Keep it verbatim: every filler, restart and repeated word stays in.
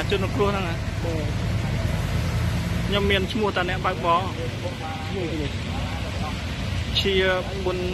ជនរងគ្រោះហ្នឹងខ្ញុំមានឈ្មោះតាអ្នកបើកបរជាបុន